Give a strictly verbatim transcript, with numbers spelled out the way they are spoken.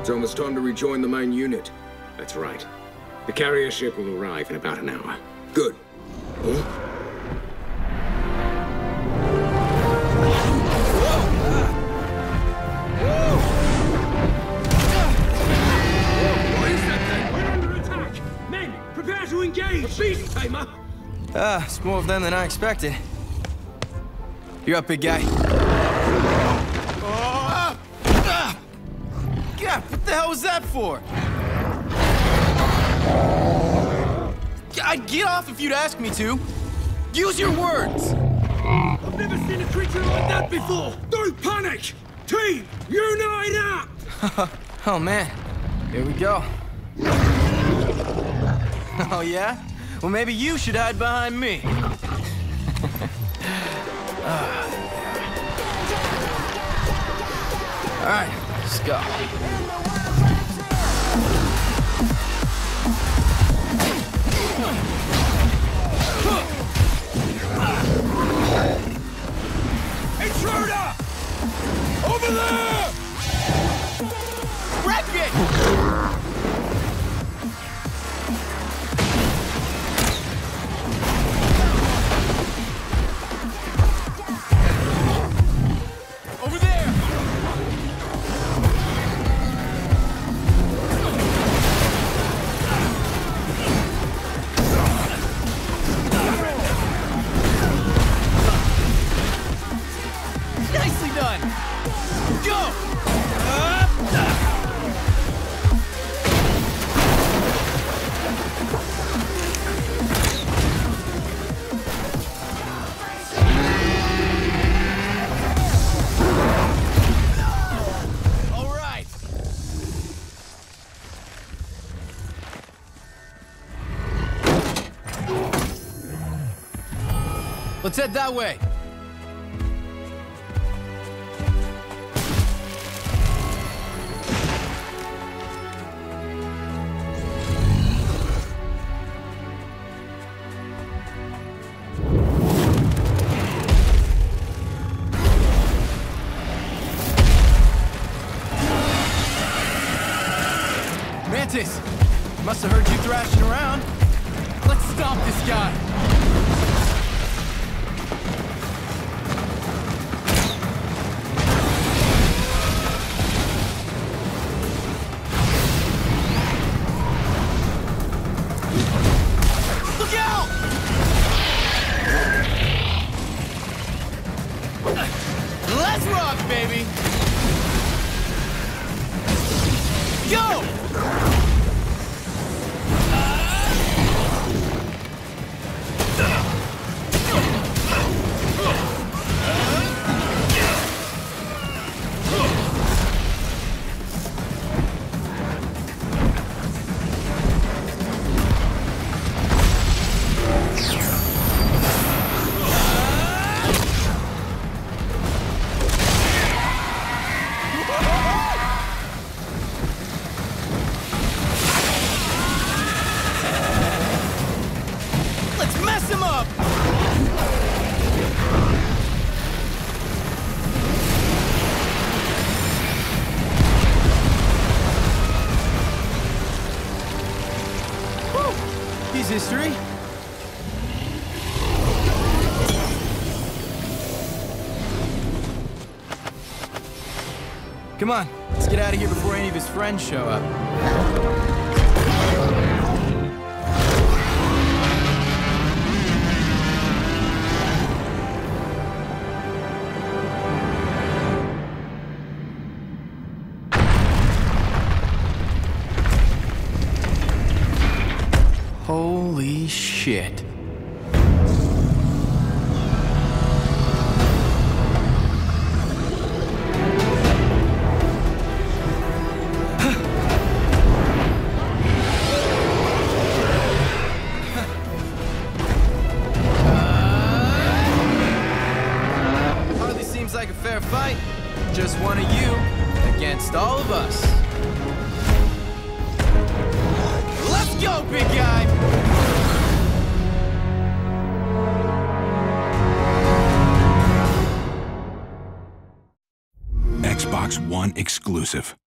It's almost time to rejoin the main unit. That's right. The carrier ship will arrive in about an hour. Good. Huh? To engage! A beast tamer! Ah, it's more of them than I expected. You're up, big guy. Oh! Ah! God, what the hell was that for? I'd get off if you'd ask me to. Use your words! I've never seen a creature like that before! Don't panic! Team, unite up! Oh, man. Here we go. Oh, yeah? Well, maybe you should hide behind me. uh, All right, let's go. Intruder! Over there! Wreck it! Let's head that way. Mantis, must have heard you thrashing around. Let's stomp this guy. Let's rock, baby! Go! Mess him up! Whew. He's history. Come on, let's get out of here before any of his friends show up. Holy shit. Hardly seems like a fair fight. Just one of you against all of us. Let's go, big guy! Xbox One exclusive.